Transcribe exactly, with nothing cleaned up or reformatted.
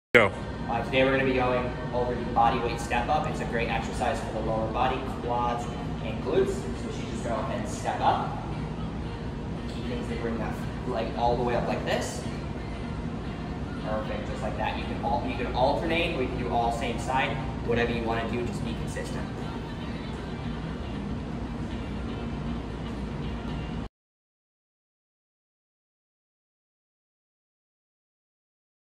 Go. Uh, today we're going to be going over the body weight step up. It's a great exercise for the lower body, quads, and glutes. So she just go ahead and step up. Key things to bring that leg all the way up like this. Perfect, just like that. You can all you can alternate, or you can do all same side. Whatever you want to do, just be consistent.